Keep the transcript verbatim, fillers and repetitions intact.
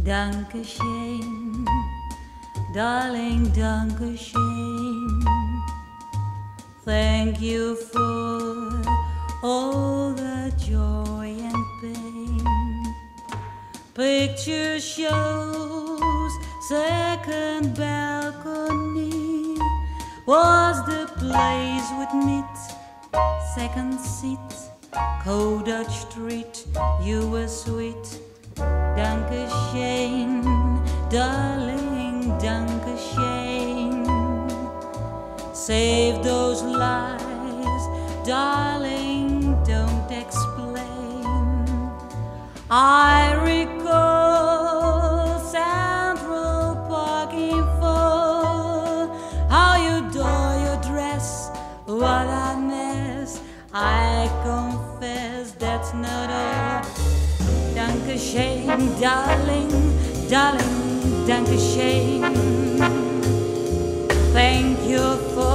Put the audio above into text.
Dankeschön, darling, Dankeschön. Thank you for all the joy and pain. Picture shows, second balcony was the place we'd meet. Second seat, cold Dutch street, you were sweet. Dankeschön, darling, Dankeschön. Save those lies, darling, don't explain. I recall Central Park in fall, how you adore your dress, what a mess. I confess that's not all. Dankeschön, darling, darling, Dankeschön. Thank you for